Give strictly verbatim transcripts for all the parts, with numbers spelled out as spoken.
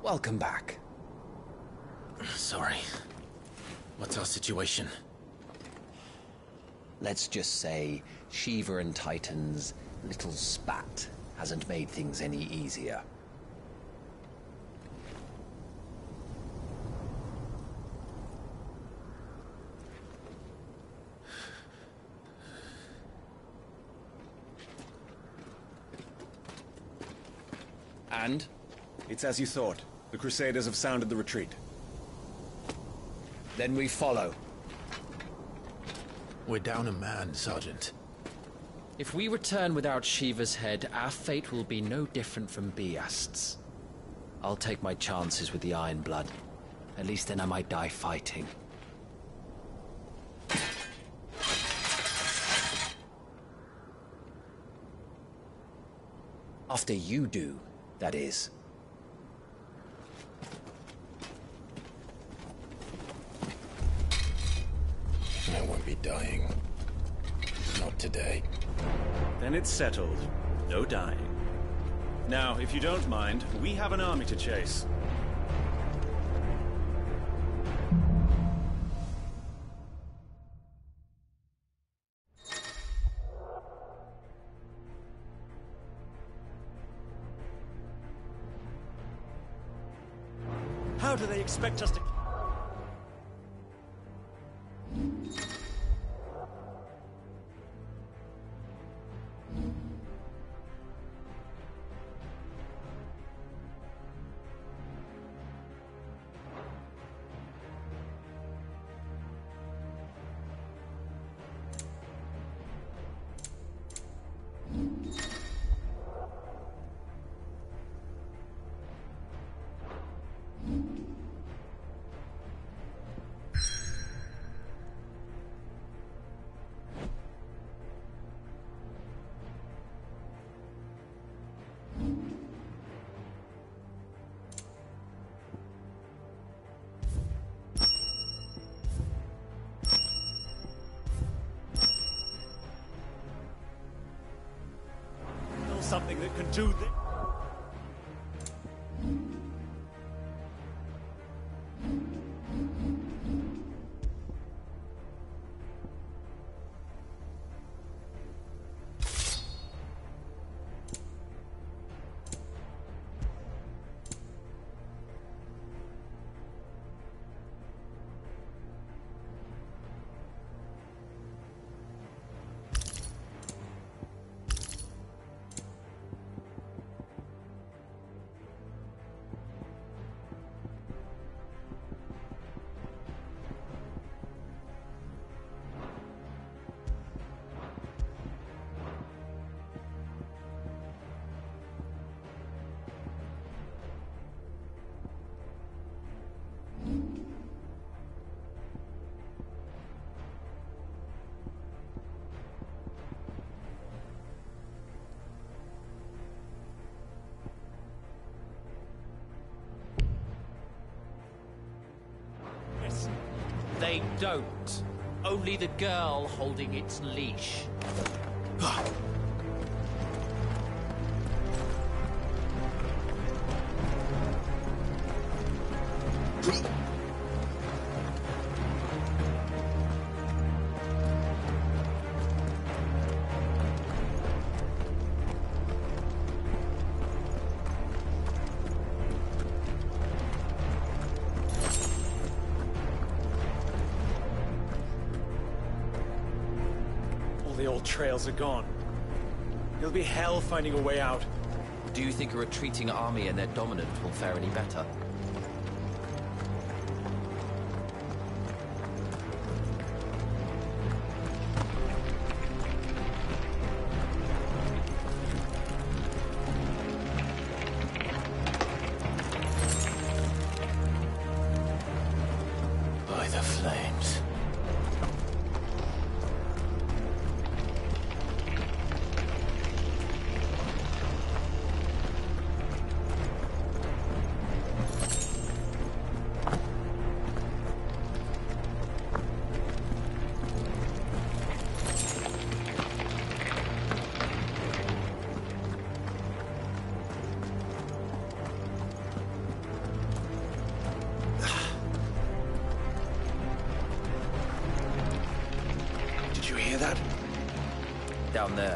welcome back. Sorry. What's our situation? Let's just say Shiva and Titan's little spat hasn't made things any easier. And? It's as you thought. The Crusaders have sounded the retreat. Then we follow. We're down a man, Sergeant. If we return without Shiva's head, our fate will be no different from Biast's. I'll take my chances with the Iron Blood. At least then I might die fighting. After you do, that is. I won't be dying. Not today. Then it's settled. No dying. Now, if you don't mind, we have an army to chase. How do they expect us to... something that can do this? They don't. Only the girl holding its leash. The old trails are gone. It'll be hell finding a way out. Do you think a retreating army and their dominant will fare any better? By the flames. that? Down there.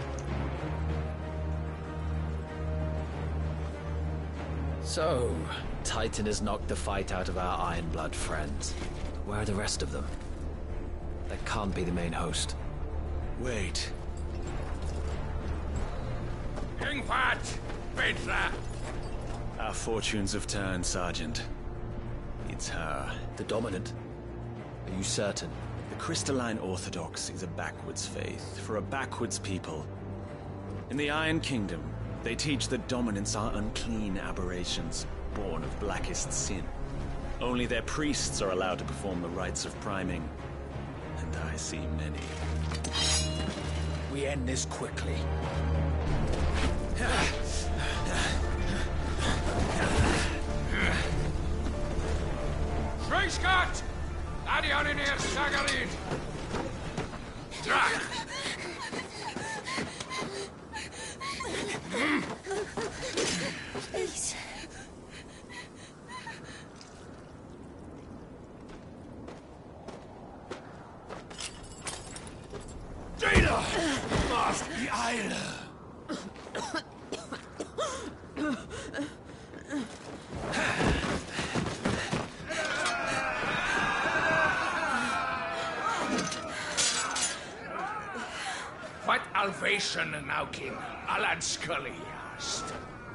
So, Titan has knocked the fight out of our Ironblood friends. Where are the rest of them? That can't be the main host. Wait. Ingvat! Petra! Our fortunes have turned, Sergeant. It's her. The Dominant? Are you certain? The Crystalline Orthodox is a backwards faith for a backwards people. In the Iron Kingdom, they teach that dominants are unclean aberrations, born of blackest sin. Only their priests are allowed to perform the rites of priming, and I see many. We end this quickly. Schweinskat! Adioninir Sagarid! Drak! Please. Data! Must be Eile! What Alvation now, King? Alad Scully asked.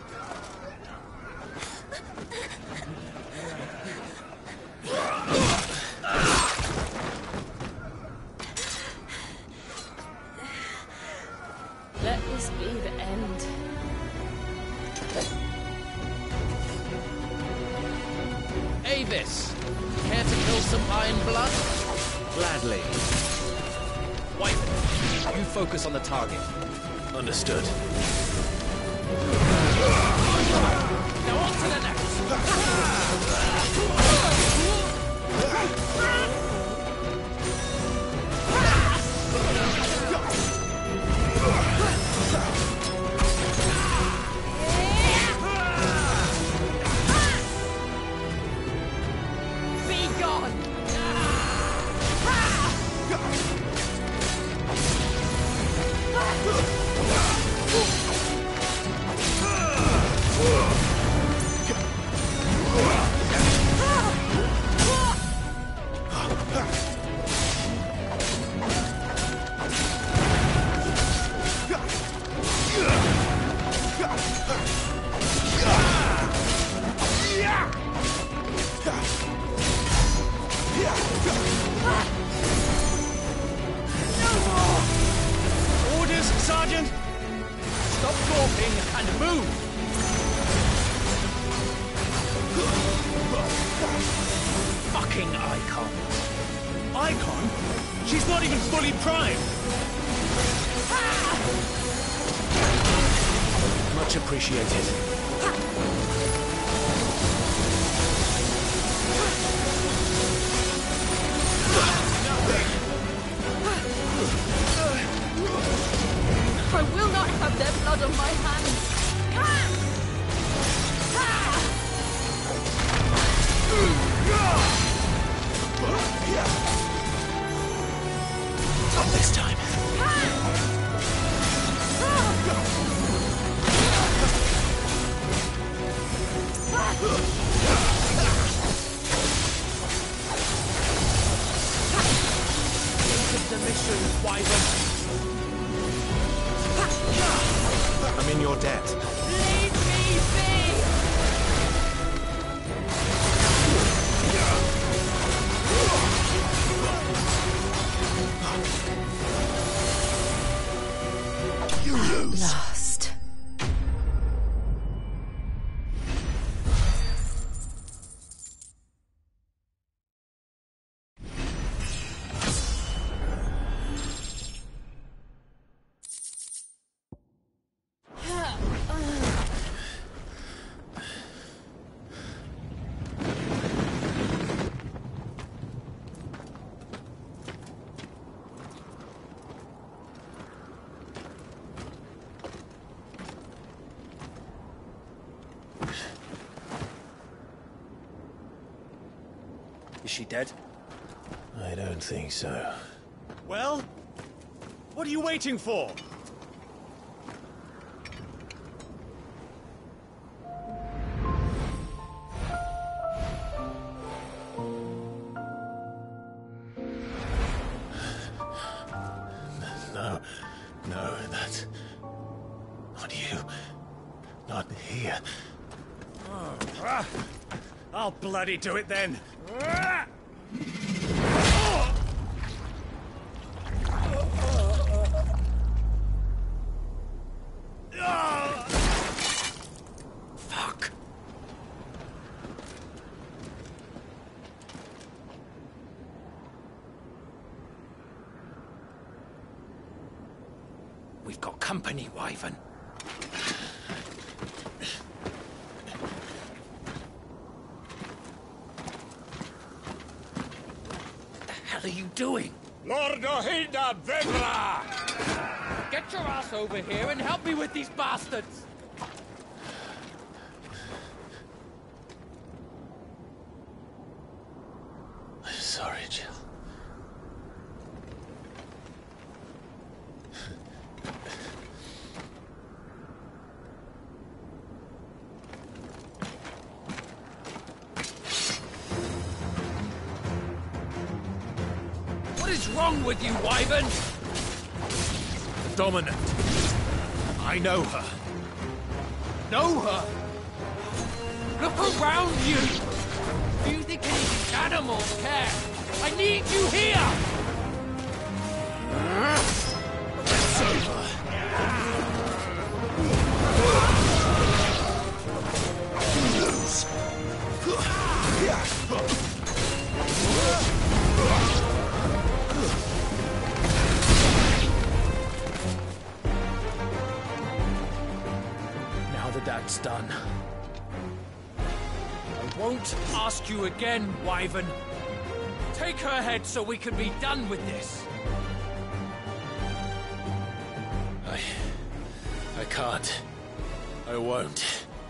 Let this be the end. Avis! Care to kill some Ironblood? Gladly. White, you focus on the target. Understood. Now on to the next! Be gone! Orders, Sergeant! Stop gawping and move! Fucking Icon. Icon? She's not even fully primed! Much appreciated. I will not have their blood on my hands. Not this time. The mission, Wyvern. I'm in your debt. Leave me be! You lose. Lost. Is she dead? I don't think so. Well, What are you waiting for? No, no, that's not you. Not here. Oh, ah. I'll bloody do it then. Ah. Fuck. We've got company, Wyvern. What the hell are you doing? Lord Ohilda Vedra! Get your ass over here and help me with these bastards! I'm sorry, Jill. What is wrong with you, Wyvern? Dominant. I know her. Know her? Look around you! Do you think any of these animals care? I need you here! It's over. Lose. Now that that's done, I won't ask you again, Wyvern. Take her head so we can be done with this. I... I can't. I won't.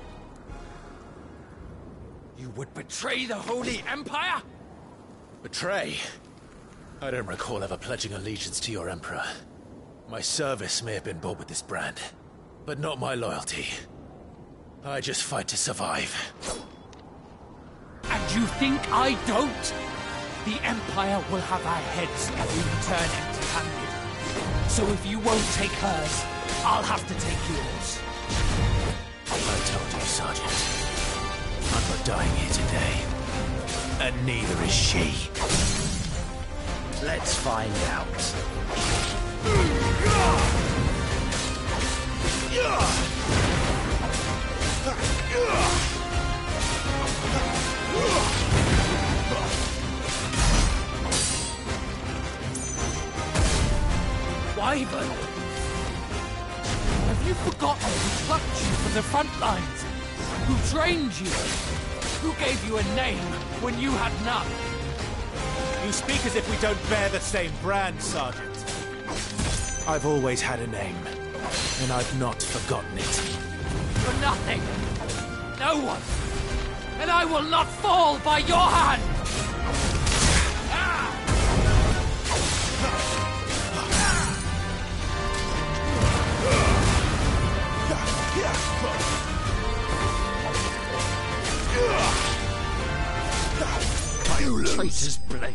You would betray the Holy Empire? Betray? I don't recall ever pledging allegiance to your Emperor. My service may have been bought with this brand, but not my loyalty. I just fight to survive. And you think I don't? The Empire will have our heads if we return empty-handed. So if you won't take hers, I'll have to take yours. I told you, Sergeant. I'm not dying here today. And neither is she. Let's find out. Wyvern! Have you forgotten who plucked you from the front lines? Who trained you? Who gave you a name when you had none? You speak as if we don't bear the same brand, Sergeant. I've always had a name, and I've not forgotten it. For nothing! No one! And I will not fall by your hand! You lose. Traitor's blade!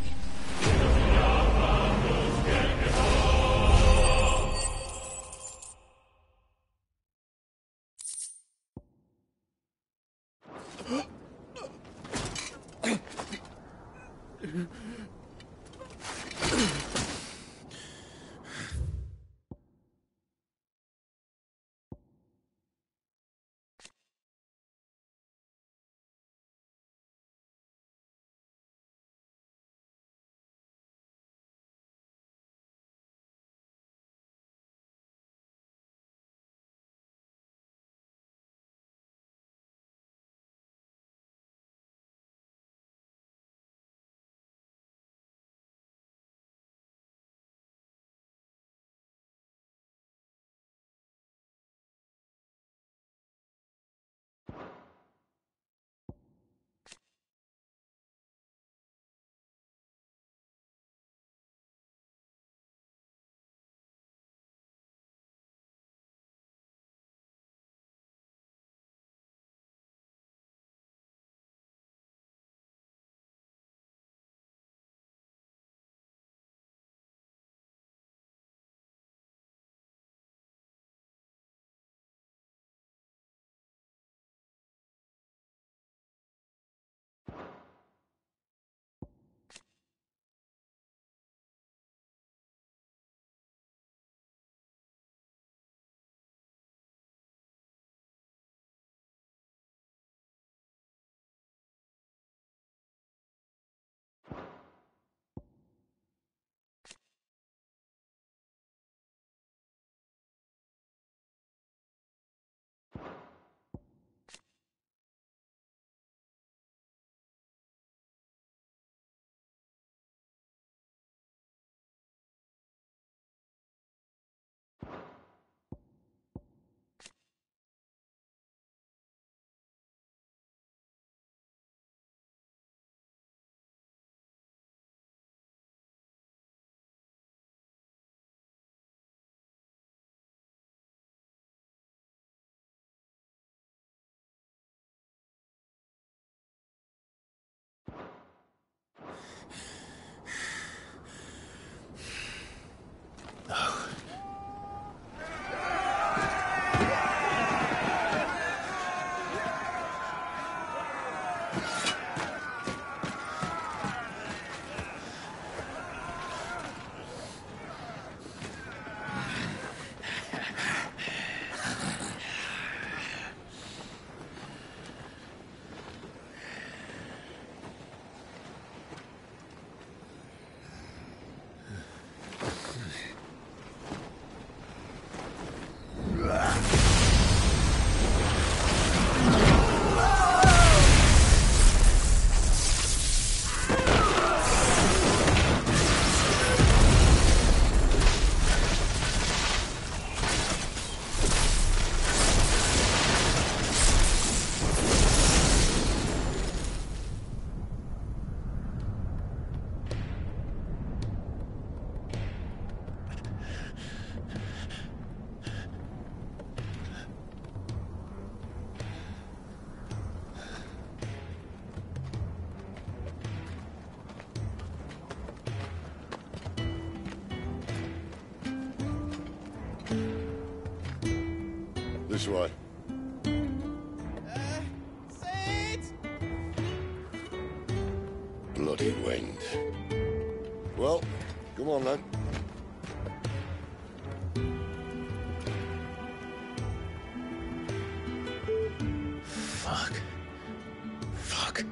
This way. Uh, Sid! Bloody wind. Well, come on then. Fuck. Fuck.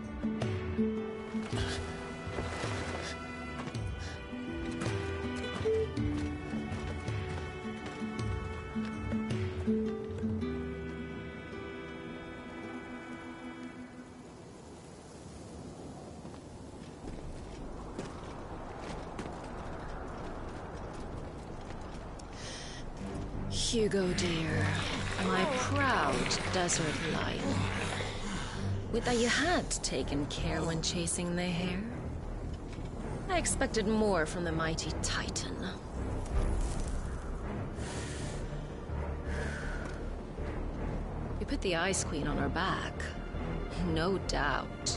Hugo, dear, my proud desert lion. Would that you had taken care when chasing the hare? I expected more from the mighty Titan. We put the Ice Queen on our back, no doubt.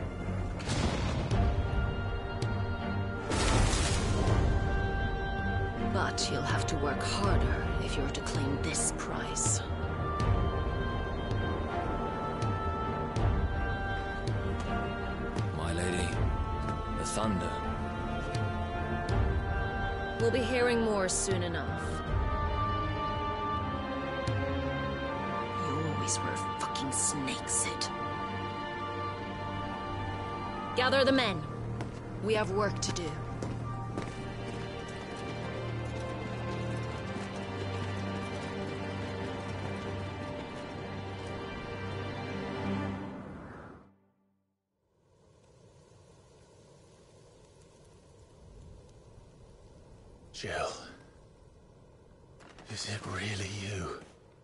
But you'll have to work harder if you're to claim this prize. My lady, the thunder. We'll be hearing more soon enough. You always were a fucking snake, Sid. Gather the men. We have work to do. Jill. Is it really you?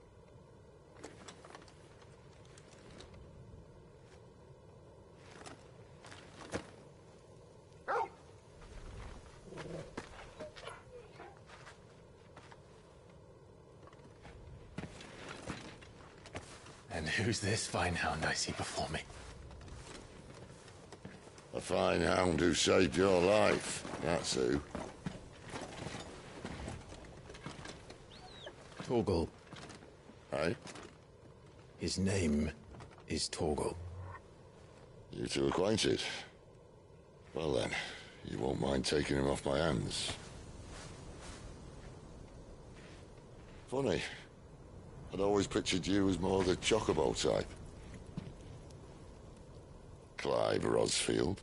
And who's this fine hound I see before me? A fine hound who saved your life, that's who. Torgal. Hey? His name is Torgal. You two acquainted? Well then, you won't mind taking him off my hands. Funny. I'd always pictured you as more the Chocobo type. Clive Rosfield.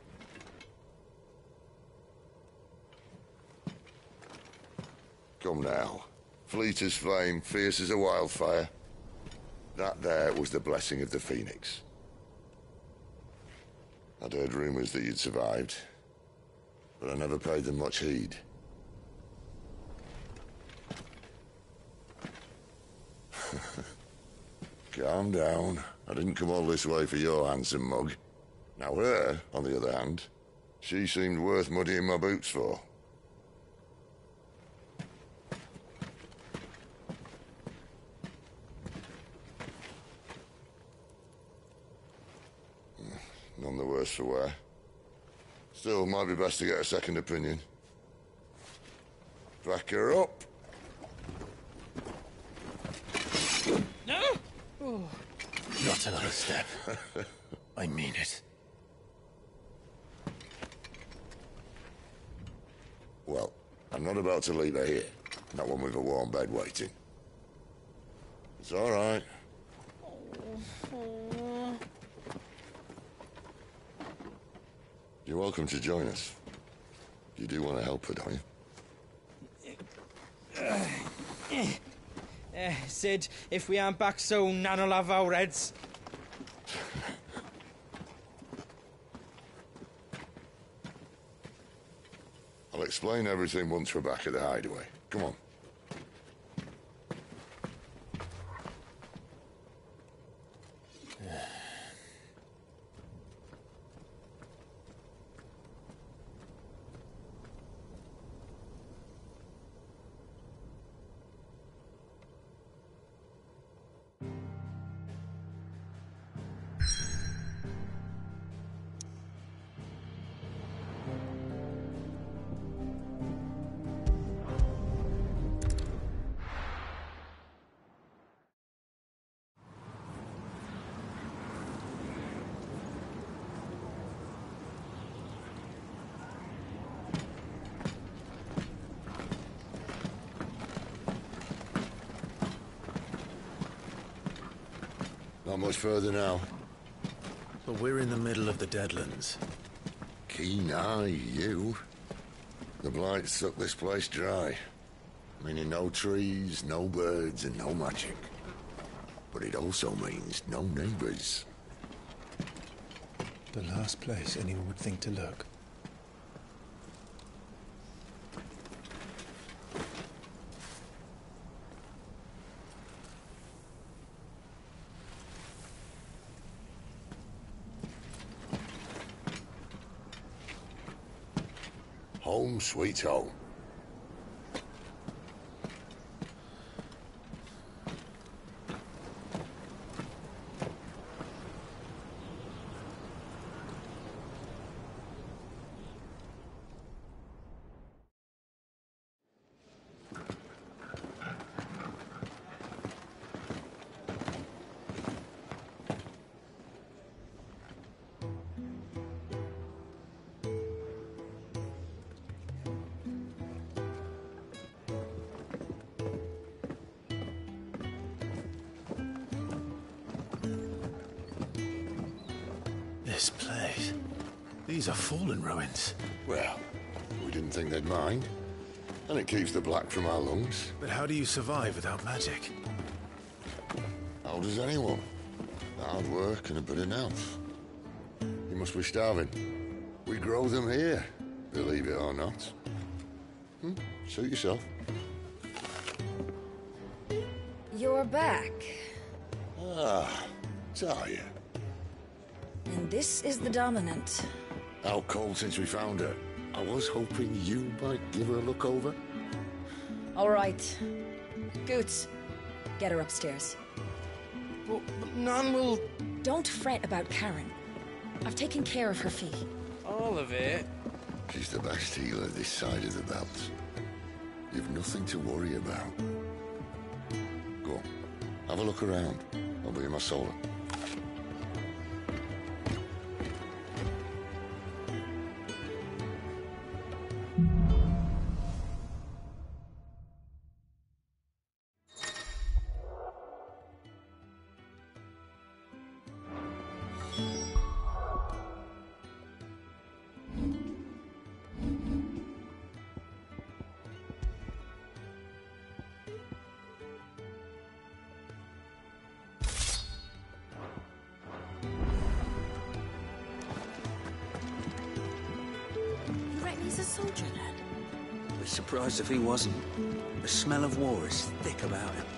Come now. Fleet as flame, fierce as a wildfire. That there was the blessing of the Phoenix. I'd heard rumors that you'd survived, but I never paid them much heed. Calm down. I didn't come all this way for your handsome mug. Now her, on the other hand, she seemed worth muddying my boots for. None the worse for wear. Still, might be best to get a second opinion. Back her up. No! Oh. Not another step. I mean it. Well, I'm not about to leave her here. Not one with a warm bed waiting. It's all right. You're welcome to join us. You do want to help her, don't you? Uh, Sid, if we aren't back soon, Nan will have our heads. I'll explain everything once we're back at the hideaway. Come on. Not much further now. But we're in the middle of the Deadlands. Keen eye, you. The blight sucked this place dry. Meaning no trees, no birds, and no magic. But it also means no neighbors. The last place anyone would think to look. Home sweet home. This place. These are fallen ruins. Well, we didn't think they'd mind. And it keeps the black from our lungs. But how do you survive without magic? How does anyone? Hard work and a bit of health. You must be starving. We grow them here, believe it or not. Hmm? Suit yourself. You're back. Ah, Talia. And this is the Dominant. Out cold since we found her. I was hoping you might give her a look over. All right. Goots, get her upstairs. But, but Nan will... Don't fret about Karen. I've taken care of her fee. All of it? She's the best healer this side of the belt. You've nothing to worry about. Go on, have a look around. I'll be in my solar. Soldier, lad. I'd be surprised if he wasn't. The smell of war is thick about him.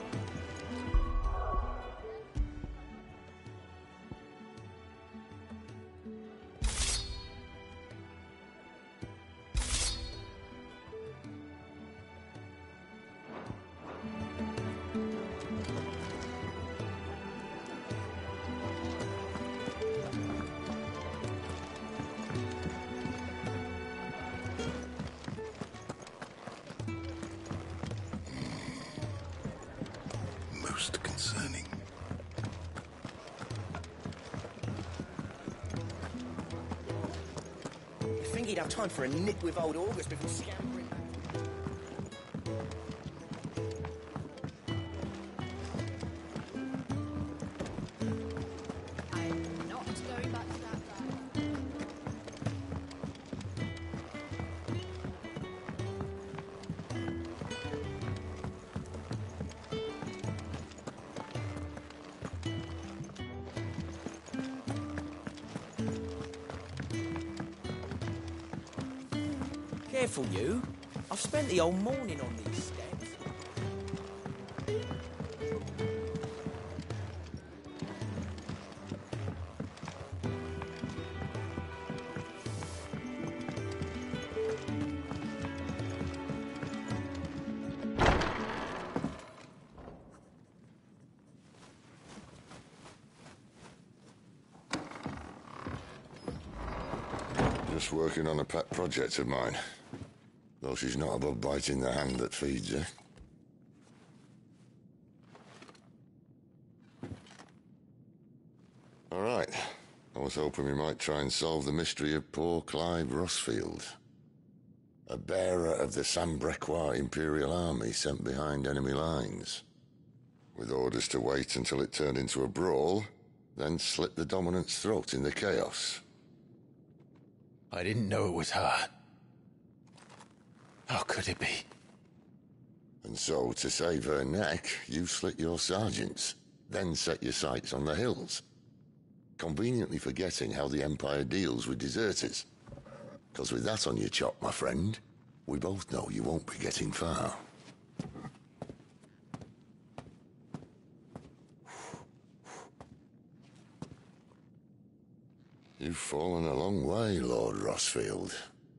Concerning. You think he'd have time for a nip with old August before scampering? I'm not going back to that guy. Careful, you. I've spent the whole morning on these steps. Just working on a pet project of mine. Though she's not above biting the hand that feeds her. All right. I was hoping we might try and solve the mystery of poor Clive Rossfield. A bearer of the Sambrequois Imperial Army sent behind enemy lines. with orders to wait until it turned into a brawl, then slit the Dominant's throat in the chaos. I didn't know it was her. How could it be? And so, to save her neck, you slit your sergeants, then set your sights on the hills, conveniently forgetting how the Empire deals with deserters. Because with that on your chop, my friend, we both know you won't be getting far. You've fallen a long way, Lord Rossfield.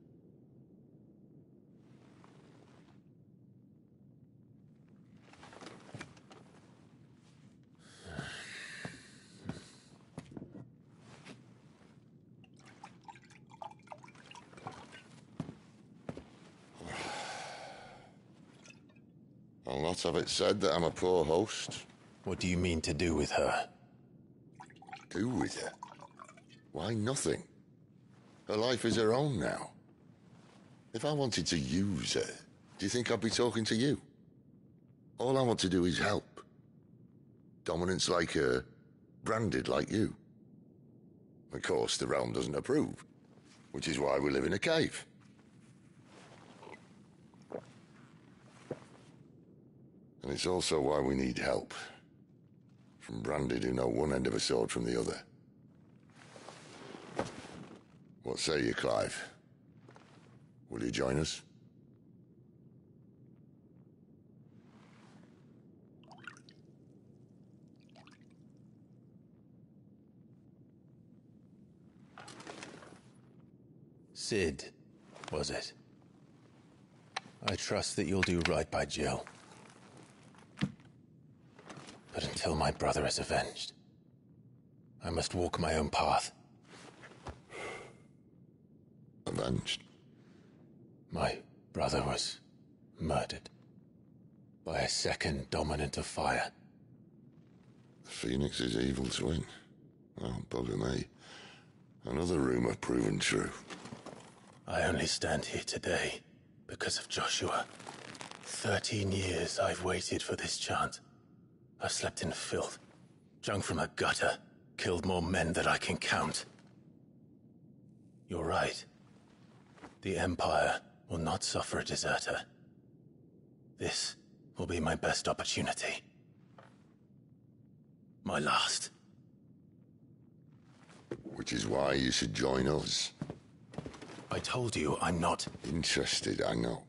I'll not have it said that I'm a poor host. What do you mean to do with her? Do with her? Why, nothing. Her life is her own now. If I wanted to use her, do you think I'd be talking to you? All I want to do is help. Dominants like her, branded like you. Of course, the realm doesn't approve, which is why we live in a cave. And it's also why we need help. From branded who know one end of a sword from the other. What say you, Clive? Will you join us? Cid, was it? I trust that you'll do right by Jill. But until my brother is avenged, I must walk my own path. Avenged? My brother was murdered by a second Dominant of Fire. The Phoenix's evil twin. Oh, bugger me. Another rumor proven true. I only stand here today because of Joshua. Thirteen years I've waited for this chance. I've slept in filth, drunk from a gutter, killed more men than I can count. You're right. The Empire will not suffer a deserter. This will be my best opportunity. My last. Which is why you should join us. I told you I'm not... Interested, I know.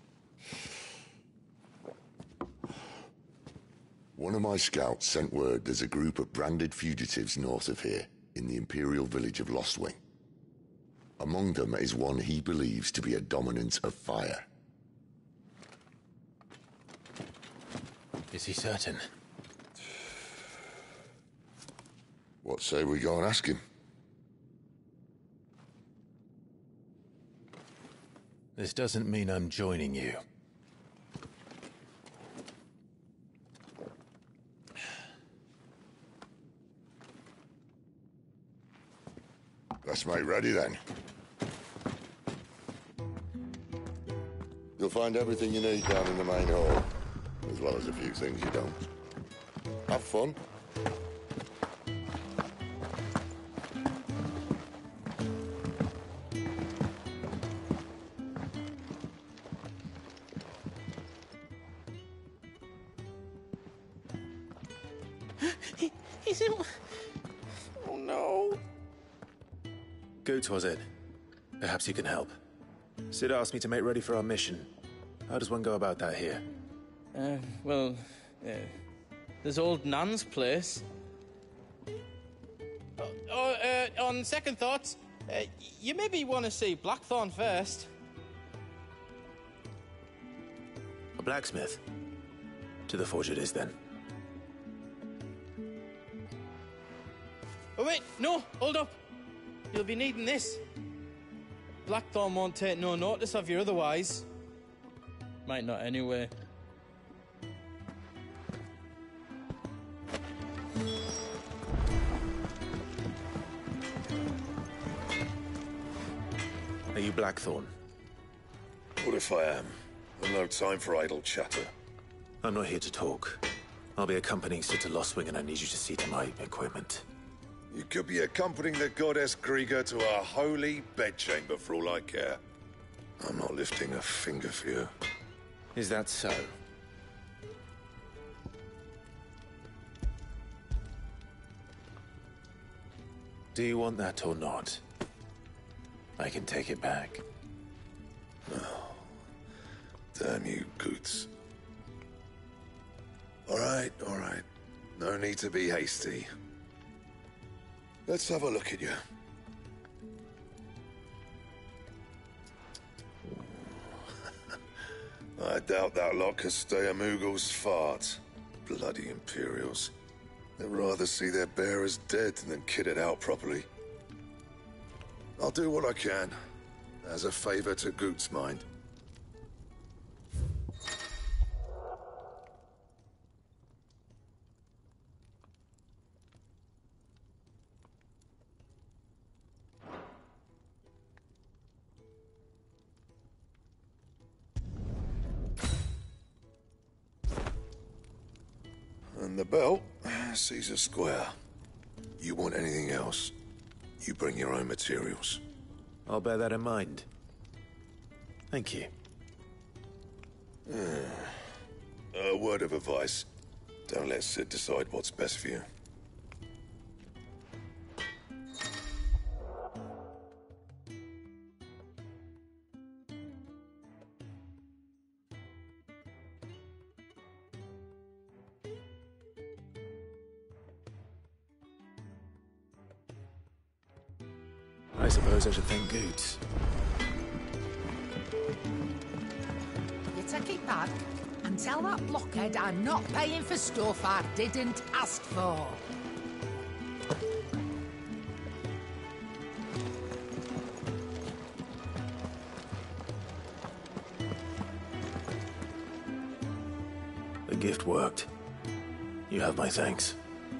One of my scouts sent word there's a group of branded fugitives north of here, in the Imperial village of Lostwing. Among them is one he believes to be a Dominant of Fire. Is he certain? What say we go and ask him? This doesn't mean I'm joining you. Let's make ready then. You'll find everything you need down in the main hall, as well as a few things you don't. Have fun. he, he's in... Oh no. Goot was it? Perhaps you can help. Cid asked me to make ready for our mission. How does one go about that here? Uh, well, uh, there's old Nan's place. Oh, oh uh, on second thoughts, uh, you maybe want to see Blackthorn first. A blacksmith? To the forge it is, then. Oh wait, no, hold up. You'll be needing this. Blackthorn won't take no notice of you otherwise. Might not anyway. Are you Blackthorn? What if I am? I've no time for idle chatter. I'm not here to talk. I'll be accompanying Sister Lostwing, and I need you to see to my equipment. You could be accompanying the goddess Krieger to our holy bedchamber for all I care. I'm not lifting a finger for you. Is that so? Do you want that or not? I can take it back. Oh, damn you, Goots. All right, all right. No need to be hasty. Let's have a look at you. I doubt that lot could stay a Moogle's fart. Bloody Imperials. They'd rather see their bearers dead than kitted out properly. I'll do what I can, as a favor to Goot's mind. And the belt sees a square. You want anything else, you bring your own materials. I'll bear that in mind. Thank you. A word of advice. Don't let Sid decide what's best for you. I suppose I should thank Goots. You take it back and tell that blockhead I'm not paying for stuff I didn't ask for. The gift worked. You have my thanks.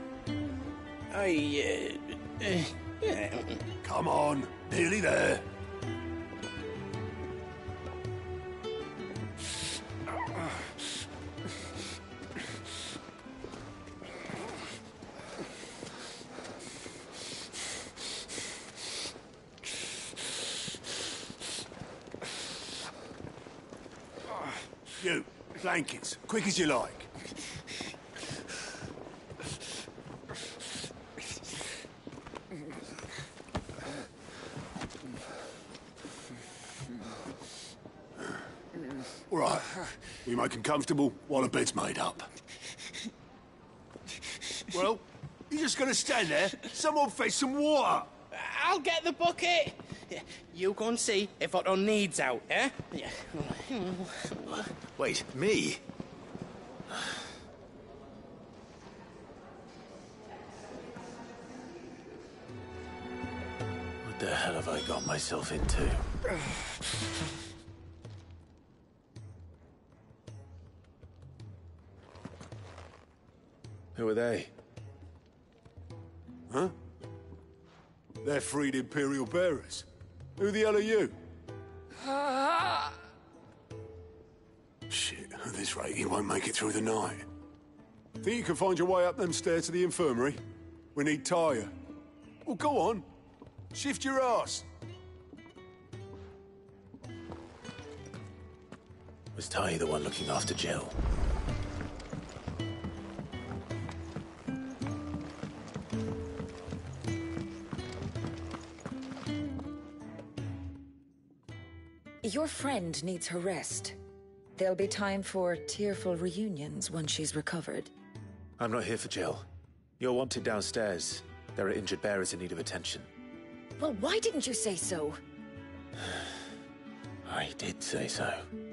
I, uh, uh, yeah. Come on, nearly there. You, blankets, quick as you like. All right, we make 'em comfortable while the bed's made up. Well, you just gonna stand there? Someone fetch some water. I'll get the bucket. You go and see if Otto needs out, eh? Wait, me? What the hell have I got myself into? Who are they? Huh? They're freed Imperial bearers. Who the hell are you? Shit, at this rate, he won't make it through the night. Think you can find your way up them stairs to the infirmary? We need Tyre. Well, go on. Shift your ass. Was Ty the one looking after Jill? Your friend needs her rest. There'll be time for tearful reunions once she's recovered. I'm not here for Jill. You're wanted downstairs. There are injured bearers in need of attention. Well, why didn't you say so? I did say so.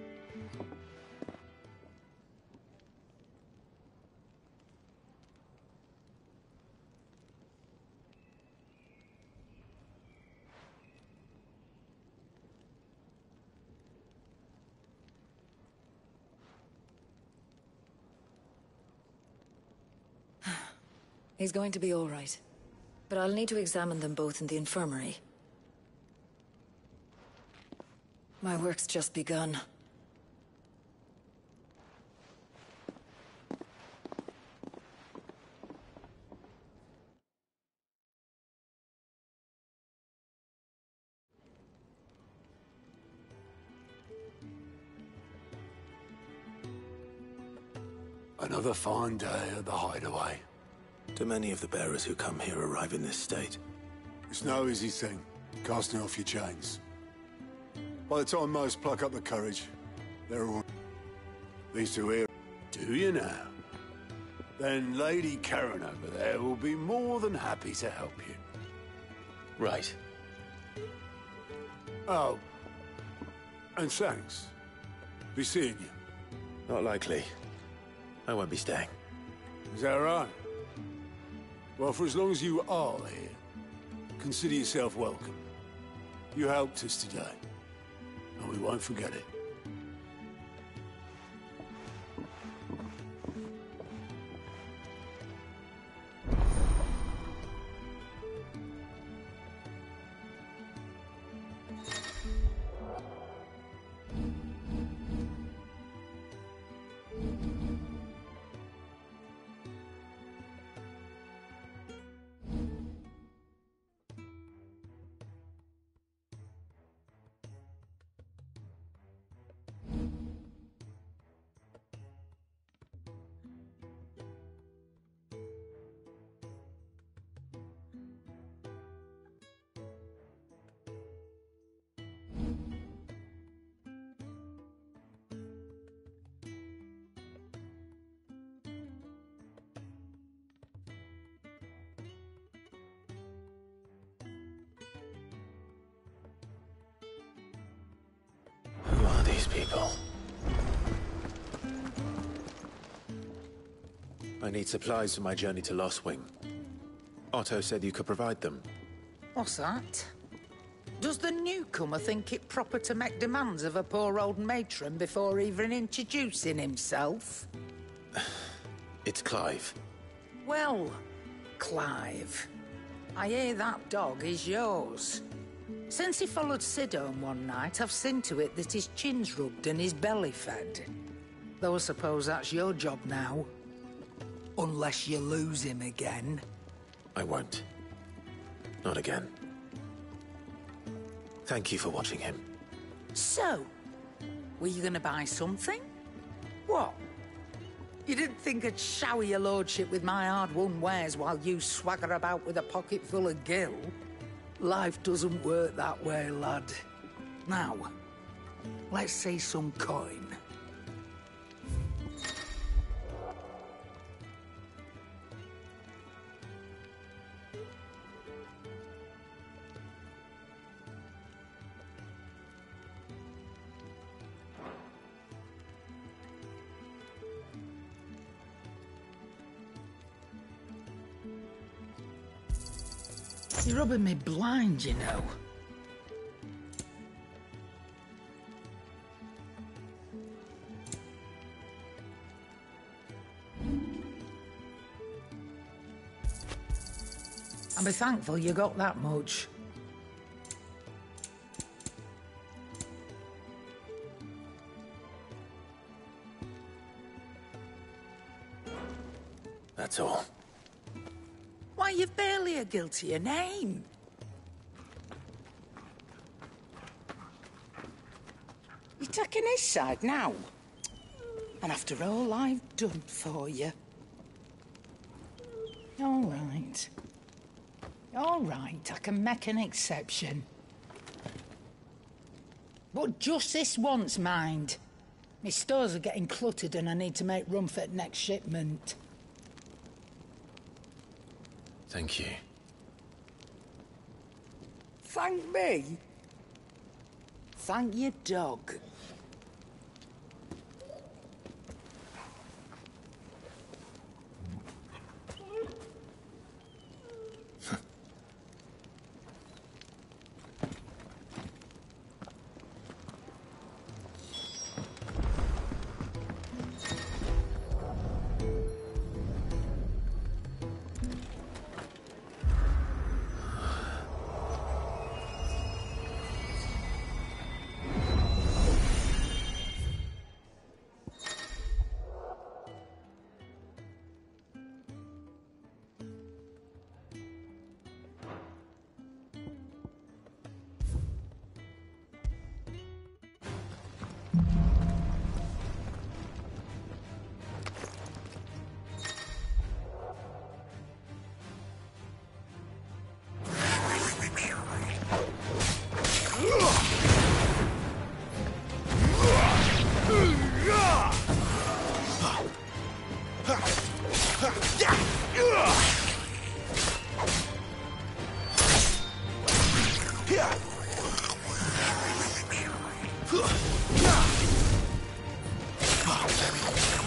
He's going to be all right. But I'll need to examine them both in the infirmary. My work's just begun. Another fine day at the Hideaway. Do many of the bearers who come here arrive in this state? It's no easy thing, casting off your chains. By the time most pluck up the courage, they're all... These two here, do you now? Then Lady Karen over there will be more than happy to help you. Right. Oh. And thanks. Be seeing you. Not likely. I won't be staying. Is that right? Well, for as long as you are here, consider yourself welcome. You helped us today, and we won't forget it. Who are these people? I need supplies for my journey to Lostwing. Otto said you could provide them. What's that? Does the newcomer think it proper to make demands of a poor old matron before even introducing himself? It's Clive. Well, Clive, I hear that dog is yours. Since he followed Sid home one night, I've seen to it that his chin's rubbed and his belly fed. Though I suppose that's your job now. Unless you lose him again. I won't. Not again. Thank you for watching him. So, were you gonna buy something? What? You didn't think I'd shower your lordship with my hard-won wares while you swagger about with a pocket full of gil? Life doesn't work that way, lad. Now, let's see some coin. You're rubbing me blind, you know. I'll be thankful you got that much. That's all. Why, you've barely a guiltier name. You're taking his side now? And after all I've done for you. All right. All right, I can make an exception. But just this once, mind. My stores are getting cluttered and I need to make room for the next shipment. Thank you. Thank me? Thank your dog.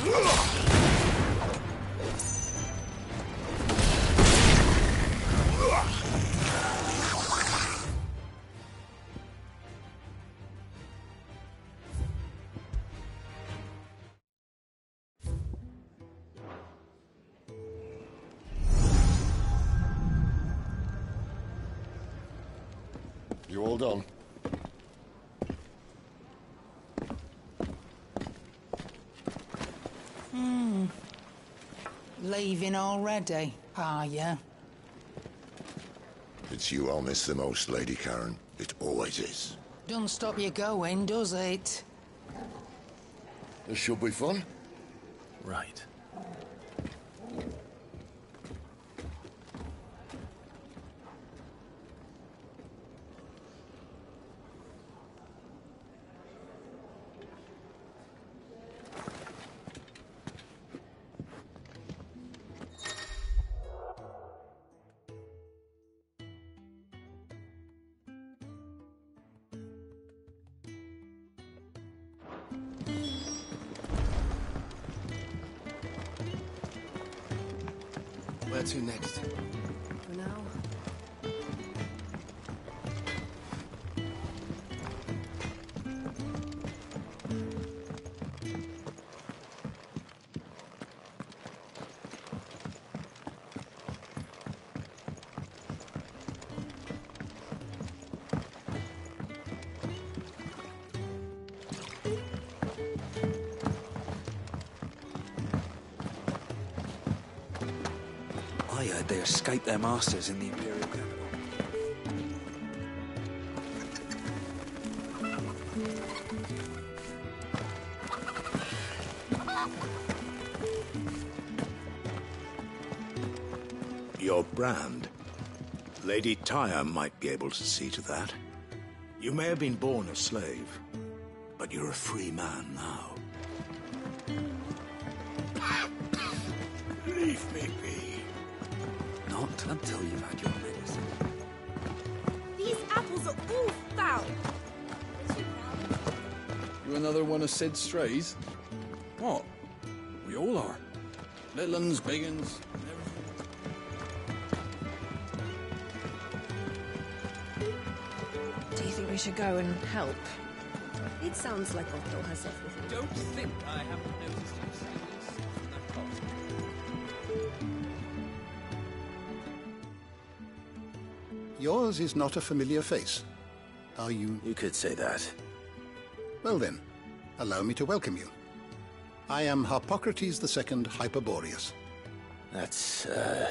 You all done? Hmm. Leaving already, are ya? It's you I'll miss the most, Lady Karen. It always is. Don't stop you going, does it? This should be fun. Right. Where to next? For now. I heard they escaped their masters in the Imperial capital. Your brand. Lady Tyre might be able to see to that. You may have been born a slave, but you're a free man now. Leave me be. Not until you've had your medicine. These apples are all foul. You another one of Sid's strays? What? We all are. Little uns, big uns, Do you think we should go and help? It sounds like Otto has everything. Don't think I haven't noticed you serious from that cost. Yours is not a familiar face. Are you... You could say that. Well then, allow me to welcome you. I am Harpocrates the Second Hyperboreus. That's, uh...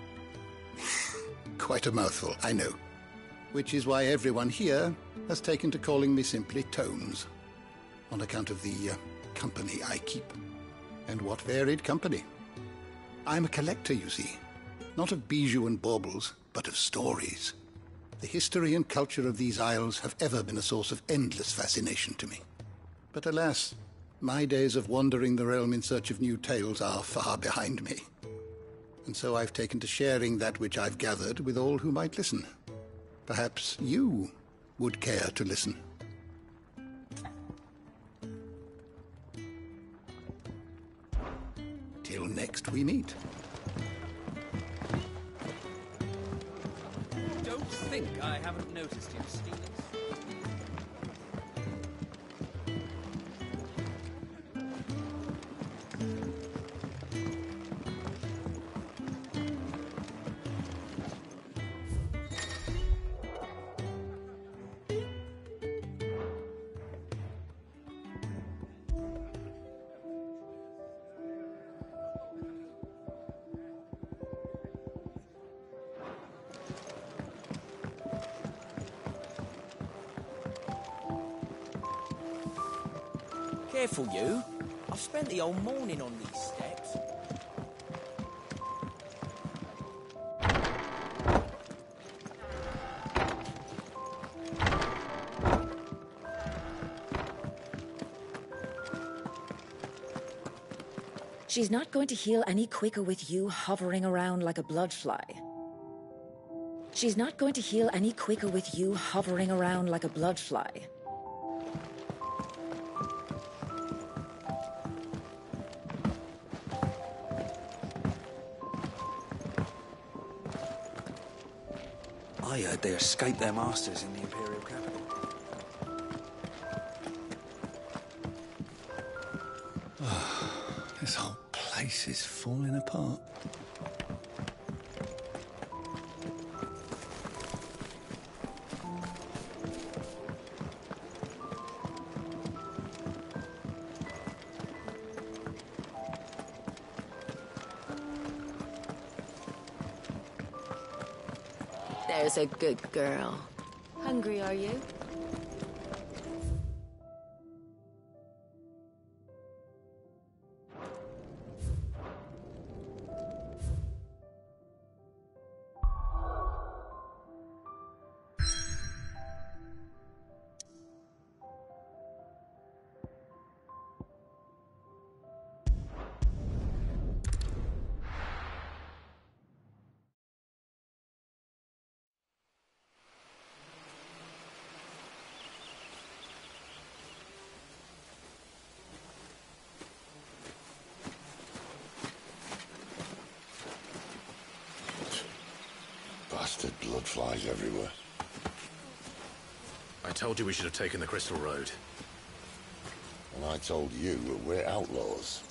Quite a mouthful, I know. Which is why everyone here has taken to calling me simply Tomes, on account of the uh, company I keep. And what varied company. I'm a collector, you see. Not of bijou and baubles, but of stories. The history and culture of these isles have ever been a source of endless fascination to me. But alas, my days of wandering the realm in search of new tales are far behind me. And so I've taken to sharing that which I've gathered with all who might listen. Perhaps you would care to listen. Till next we meet. Don't think I haven't noticed you stealing. Careful, you. I've spent the whole morning on these steps. She's not going to heal any quicker with you hovering around like a bloodfly. She's not going to heal any quicker with you hovering around like a bloodfly. I heard they escaped their masters in the Imperial capital. This whole place is falling apart. There's a good girl. Hungry, are you? Bastard blood flies everywhere. I told you we should have taken the Crystal Road. And I told you that we're outlaws.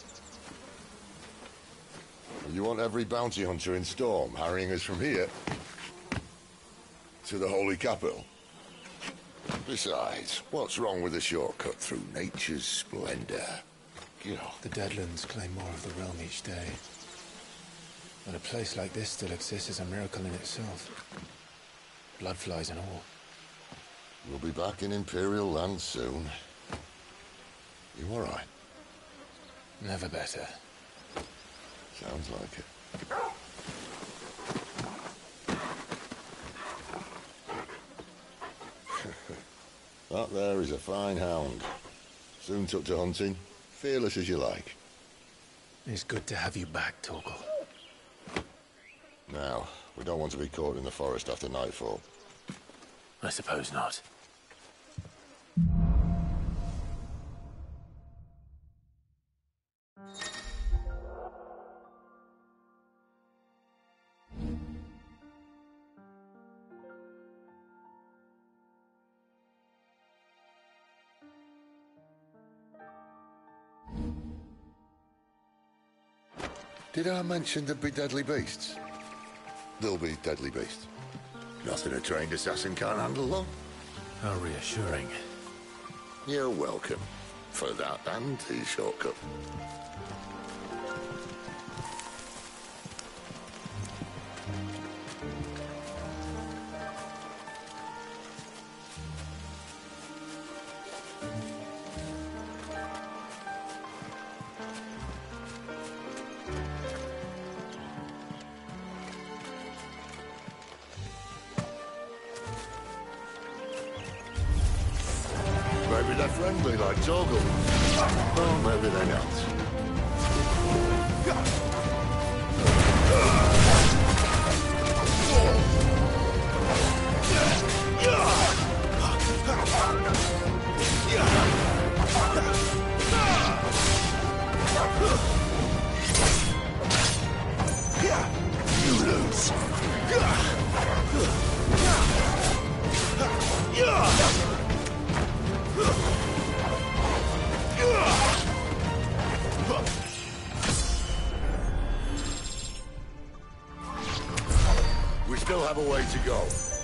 You want every bounty hunter in Storm harrying us from here to the Holy Capital? Besides, what's wrong with a shortcut through nature's splendor? You know. The Deadlands claim more of the realm each day. But a place like this still exists is a miracle in itself. Bloodflies and all. We'll be back in Imperial land soon. You all right? Never better. Sounds like it. That there is a fine hound. Soon took to hunting. Fearless as you like. It's good to have you back, Torgal. Now, we don't want to be caught in the forest after nightfall. I suppose not. Did I mention there'd be deadly beasts? There'll be deadly beasts. Nothing a trained assassin can't handle, though. How reassuring. You're welcome. For that and the shortcut. Maybe they're friendly like Torgal. Or maybe they're not. You lose. We still have a way to go.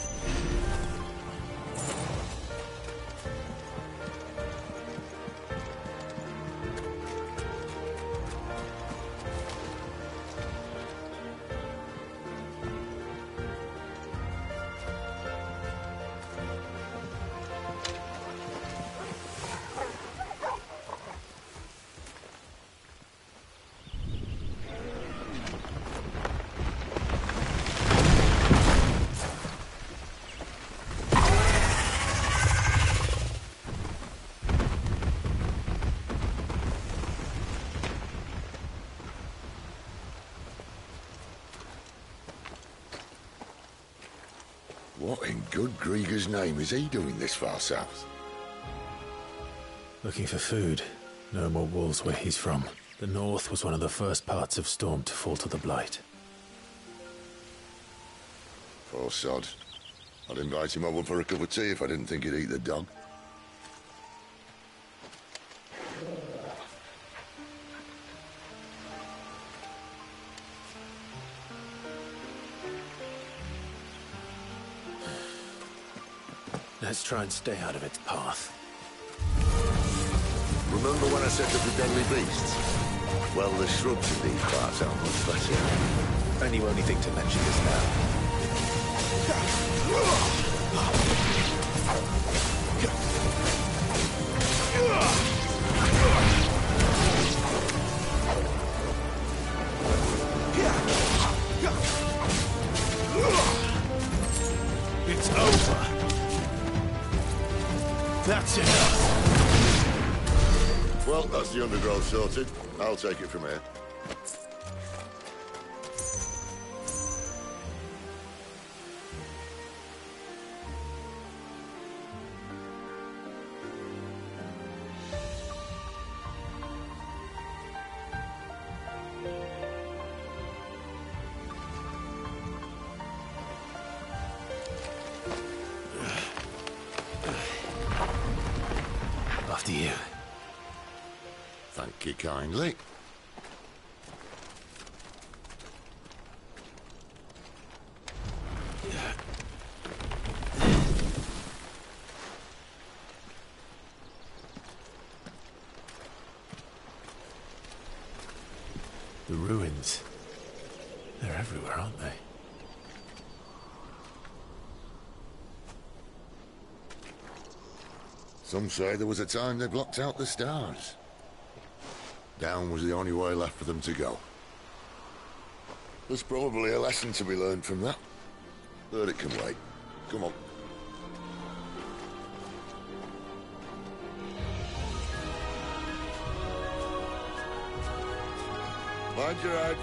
What in good Grieger's name is he doing this far south? Looking for food. No more wolves where he's from. The north was one of the first parts of Storm to fall to the Blight. Poor sod. I'd invite him over for a cup of tea if I didn't think he'd eat the dog. Let's try and stay out of its path. Remember when I said of the deadly beasts? Well, the shrubs in these parts aren't much better. And you only think to mention this now. It's over. That's enough. Well, that's the undergrowth sorted. I'll take it from here. After you. Thank you kindly. The ruins. They're everywhere, aren't they? Some say there was a time they blocked out the stars. Down was the only way left for them to go. There's probably a lesson to be learned from that. But it can wait. Come on. Mind your head.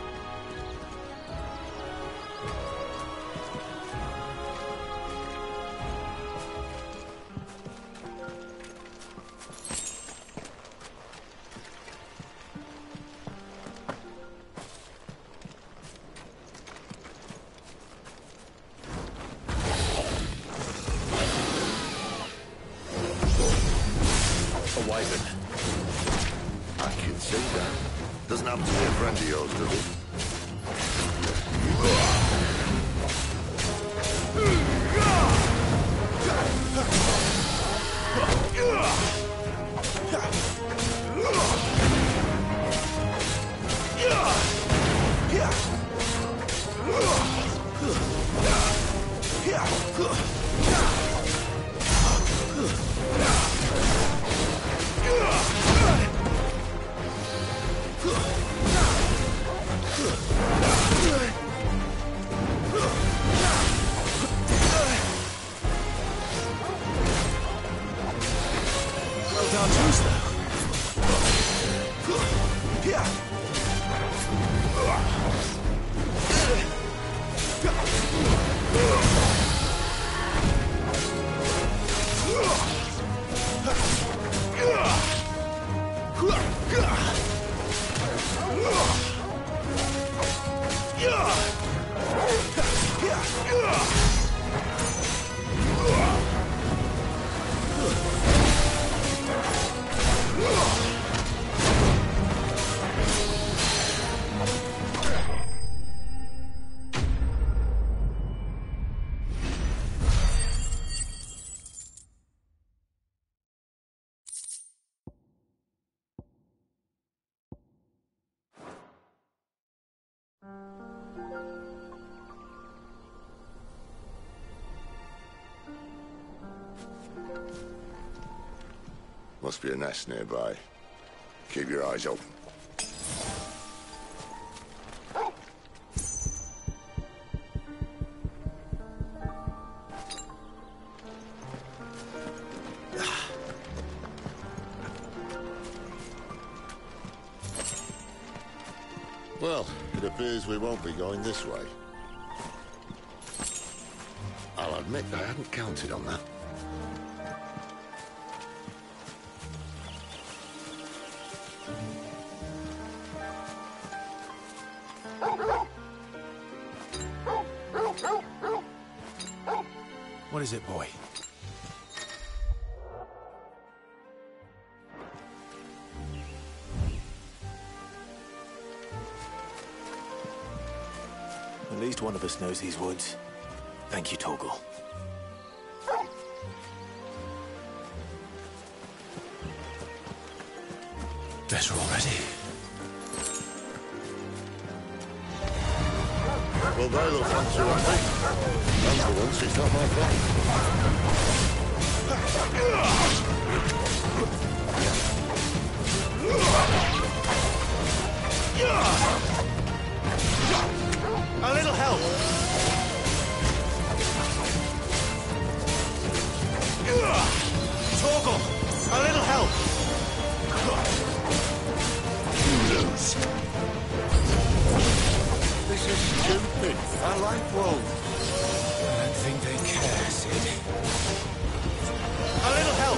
I can see that. Doesn't happen to be a friend of yours, does it? Must be a nest nearby. Keep your eyes open. Well, it appears we won't be going this way. I'll admit I hadn't counted on that. What is it, boy? At least one of us knows these woods. Thank you, Torgal. Better already. Well, they look fancy on me. And for once, it's not my fault. A little help! Torgal! A little help! Lose. This is stupid. I like wolves. I don't think they care, Sid. A little help!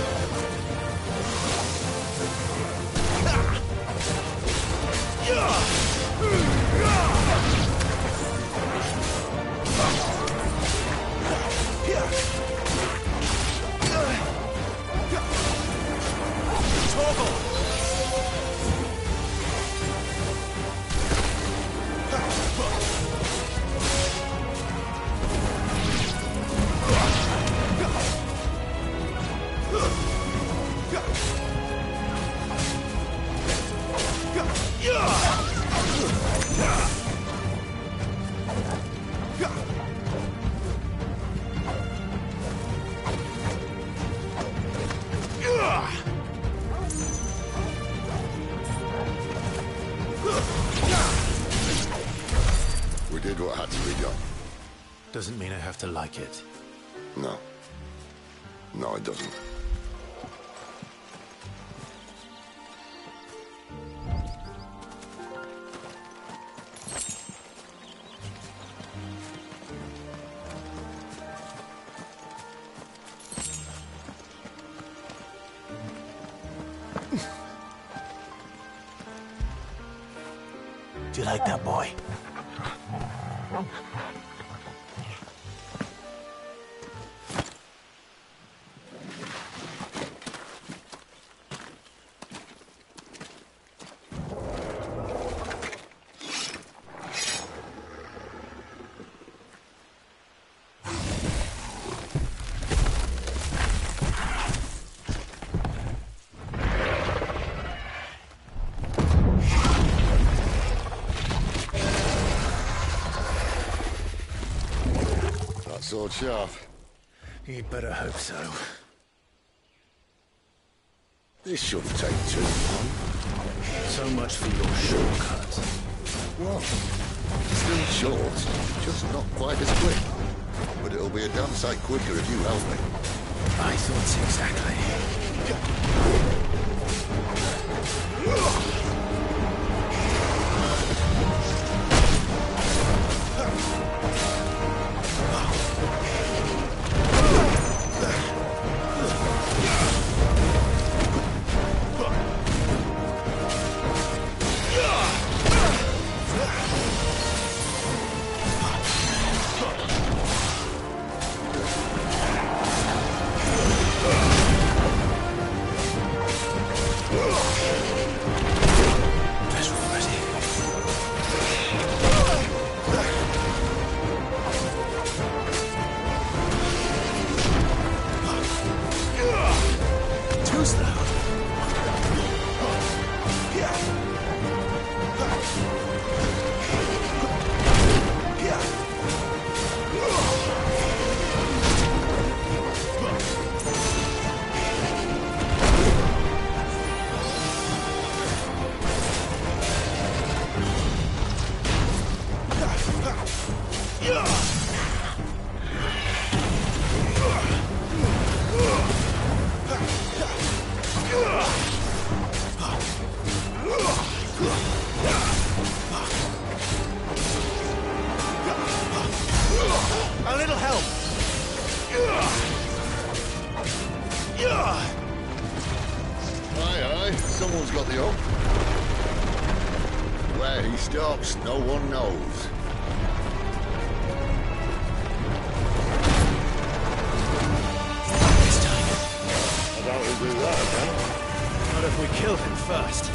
We did what had to be done. Doesn't mean I have to like it. No. No, it doesn't. Do you like that, boy? Sword sharp. You'd better hope so. This shouldn't take too long. So much for your shortcut. What? Still short, just not quite as quick. But it'll be a damn sight quicker if you help me. I thought so exactly. A little help! Aye, aye, someone's got the hook. Where he stops, no one knows. do that again. Not if we kill him first.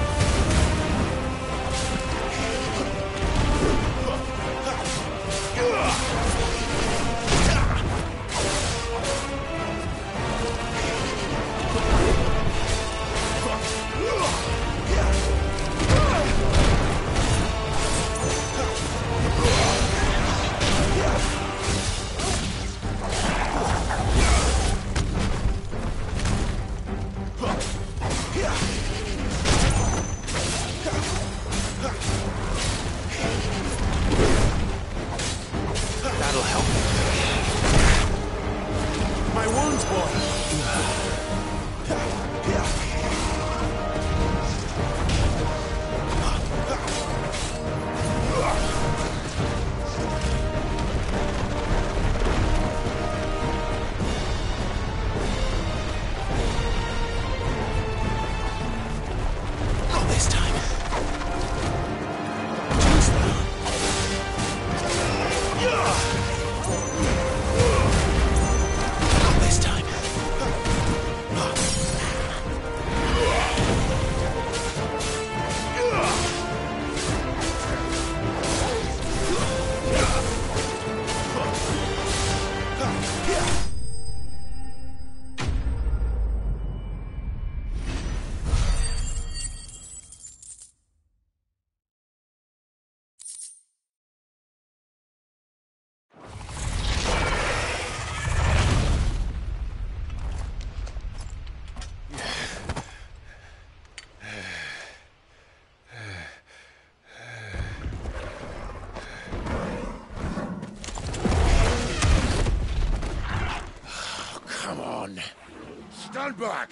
Stand back!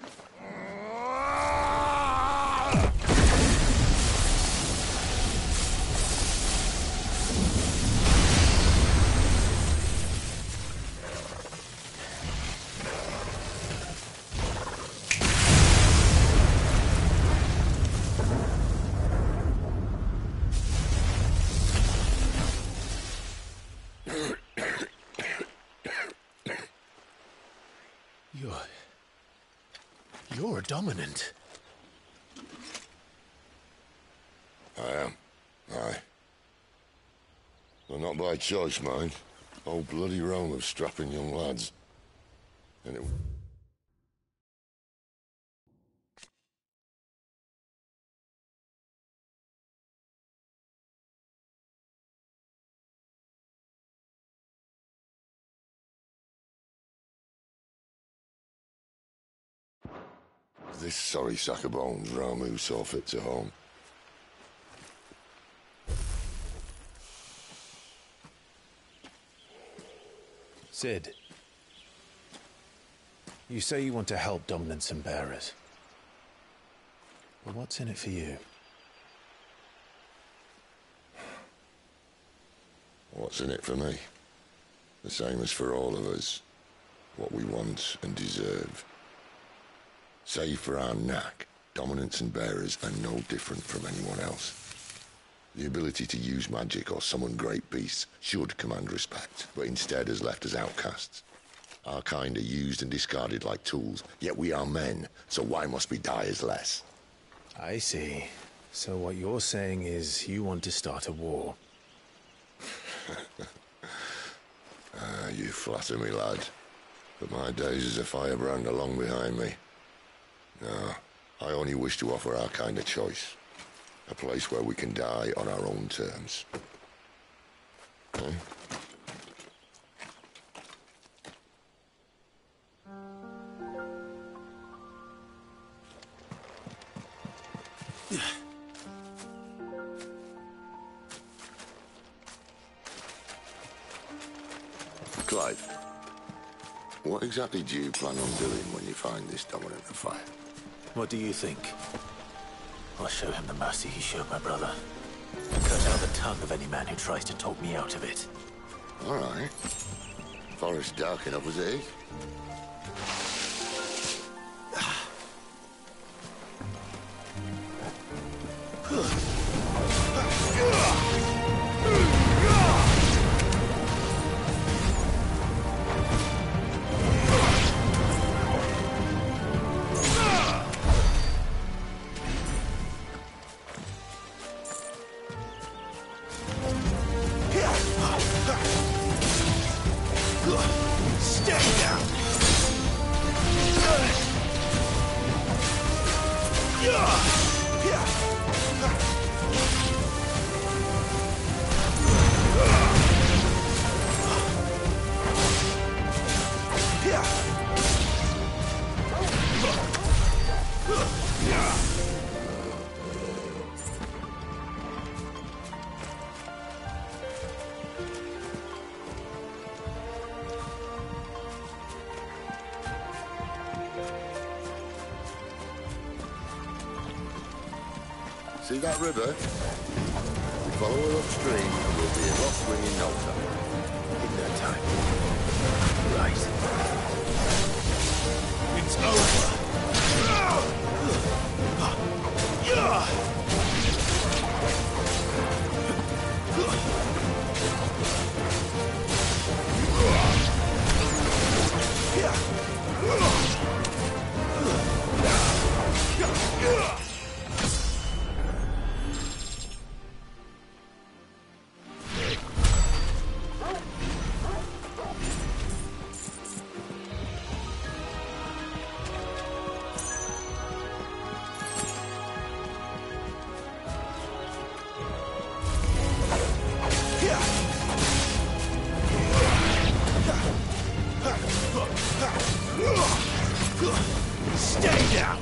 You're dominant. I am. Aye. But not by choice, mind. Whole bloody realm of strapping young lads. And it... This sorry sack of bones Ramu saw fit to home. Cid, you say you want to help dominants and bearers. But what's in it for you? What's in it for me? The same as for all of us. What we want and deserve. Save for our knack, dominants and bearers are no different from anyone else. The ability to use magic or summon great beasts should command respect, but instead has left us outcasts. Our kind are used and discarded like tools, yet we are men, so why must we die as less? I see. So what you're saying is you want to start a war. Ah, you flatter me, lad. But my days as a firebrand are long behind me. No, I only wish to offer our kind of choice. A place where we can die on our own terms. Eh? Clive, what exactly do you plan on doing when you find this dominant of fire? What do you think? I'll show him the mercy he showed my brother. And cut out the tongue of any man who tries to talk me out of it. All right. Forest dark enough as it is. See that river? Follow her upstream and we'll be in Lothwing in no time. In no time. Right. It's over. Stay down!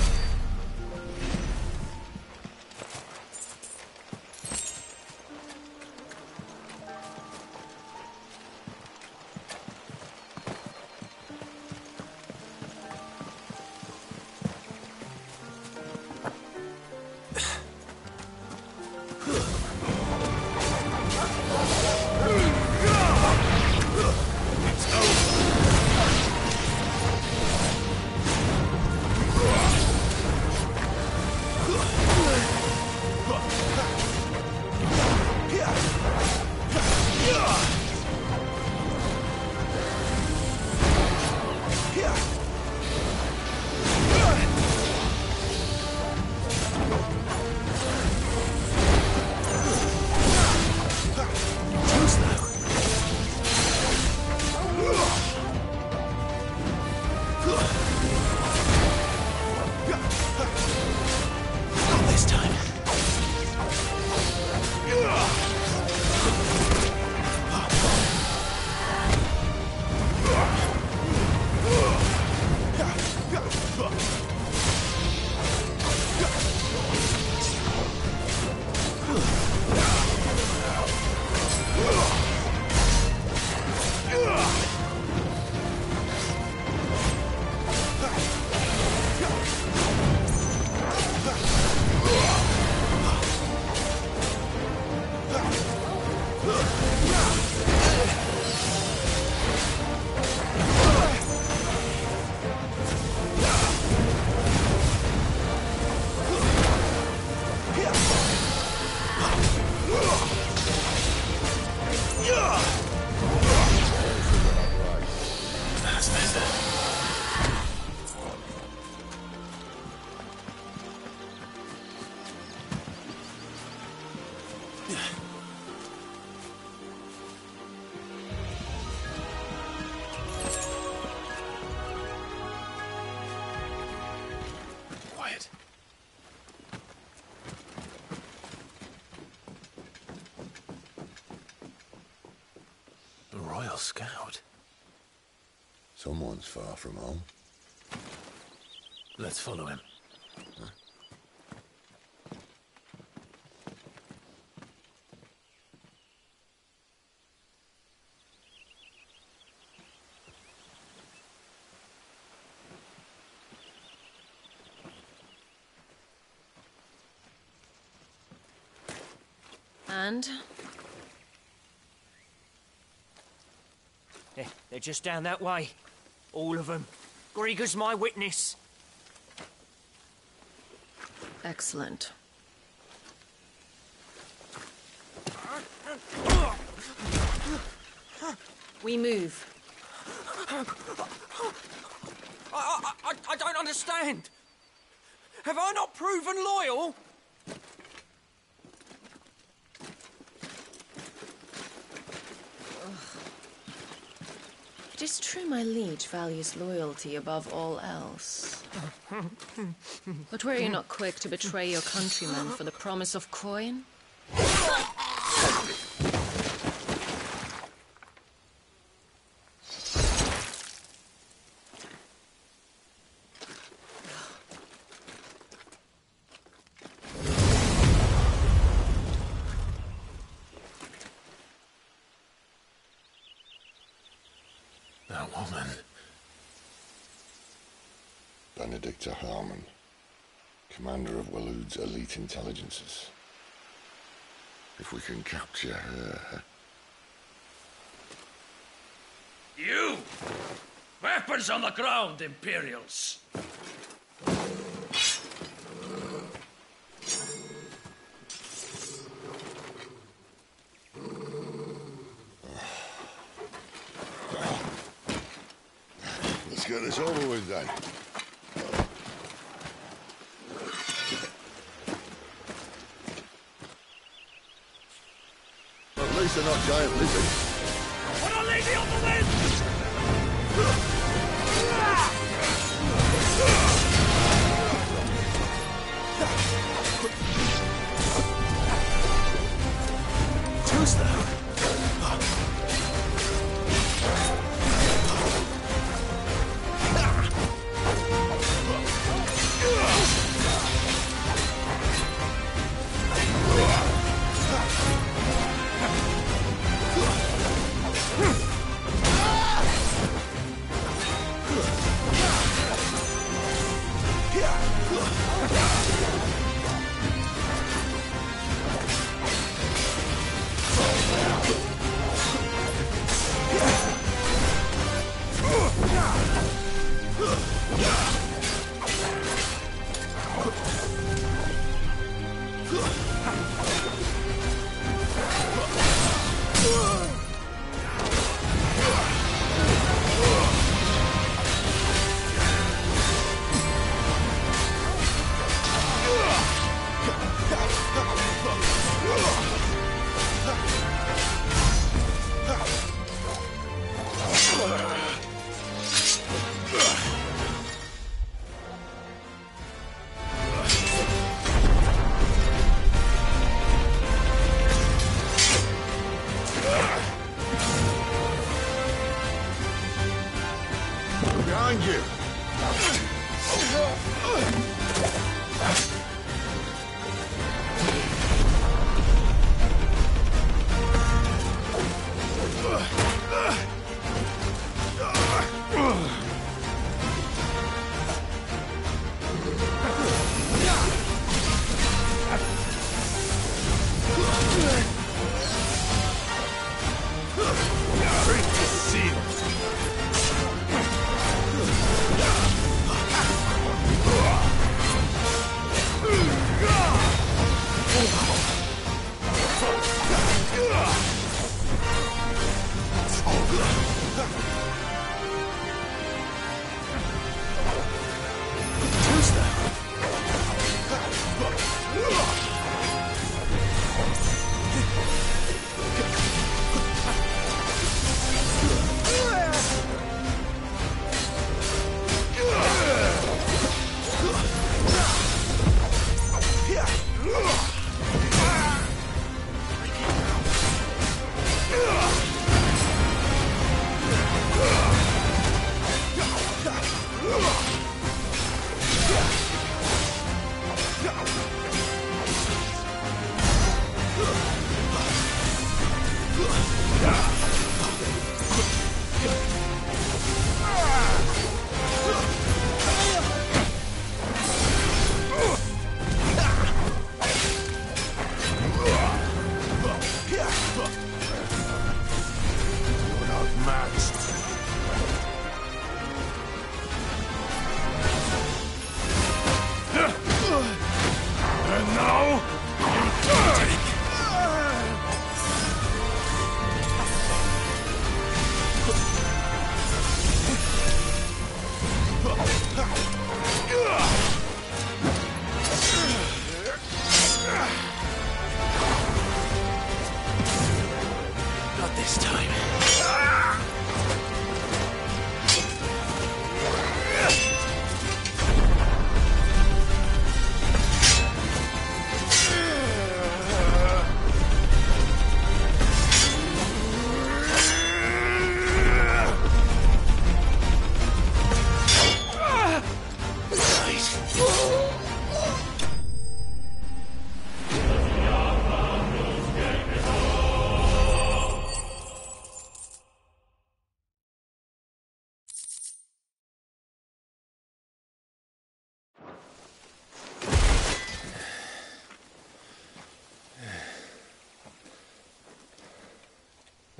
Scout. Someone's far from home. Let's follow him. Huh? And? They're, they're just down that way. All of them. Grieger's my witness. Excellent. We move. I, I, I, I don't understand. Have I not proven loyal? It is true my liege values loyalty above all else. But were you not quick to betray your countrymen for the promise of coin? That woman. Benedicta Harmon. commander of Waloed's elite intelligences. If we can capture her... You! Weapons on the ground, Imperials! Let's get this over with then. At least they're not giant lizards. Put a lady on the wind! Who's that?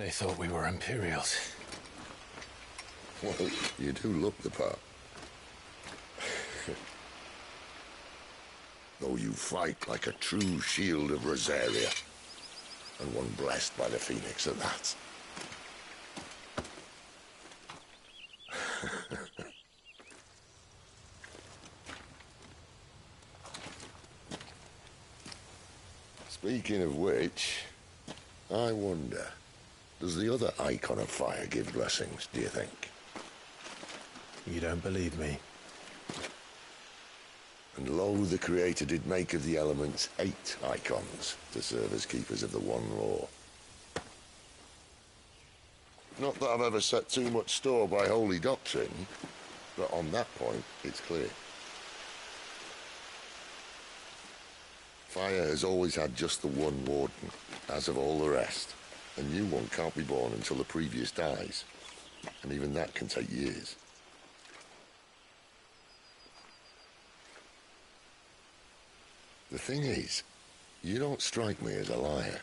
They thought we were Imperials. Well, you do look the part. Though you fight like a true shield of Rosaria. And one blessed by the Phoenix at that. Speaking of which, I wonder, does the other Icon of Fire give blessings, do you think? You don't believe me? And lo, the Creator did make of the elements eight Icons to serve as keepers of the One Law. Not that I've ever set too much store by holy doctrine, but on that point, it's clear. Fire has always had just the one warden, as of all the rest. A new one can't be born until the previous dies, and even that can take years. The thing is, you don't strike me as a liar.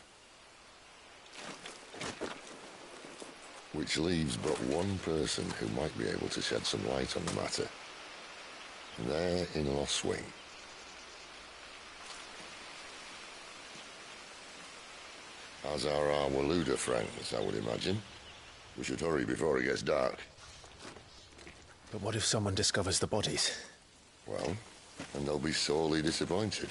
Which leaves but one person who might be able to shed some light on the matter. And they're in Lostwing. As are our Waluda friends, I would imagine. We should hurry before it gets dark. But what if someone discovers the bodies? Well, and they'll be sorely disappointed.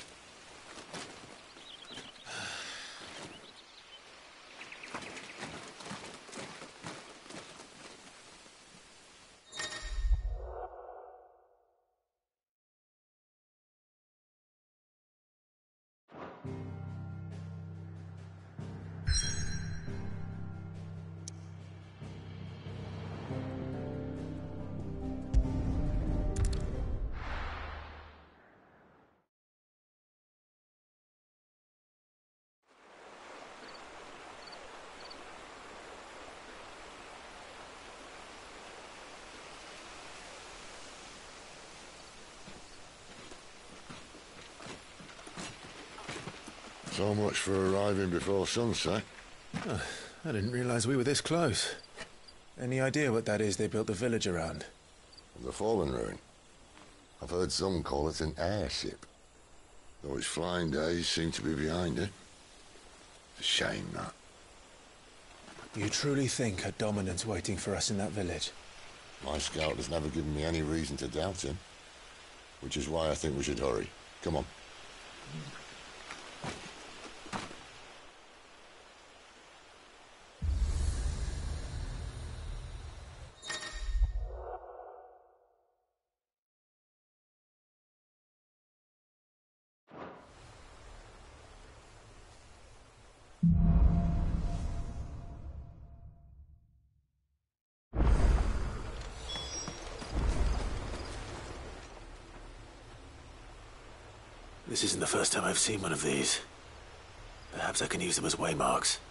So much for arriving before sunset. Oh, I didn't realize we were this close. Any idea what that is they built the village around? The Fallen Ruin. I've heard some call it an airship. Though its flying days seem to be behind it. It's a shame, that. You truly think a dominant's waiting for us in that village? My scout has never given me any reason to doubt him. Which is why I think we should hurry. Come on. This isn't the first time I've seen one of these. Perhaps I can use them as waymarks.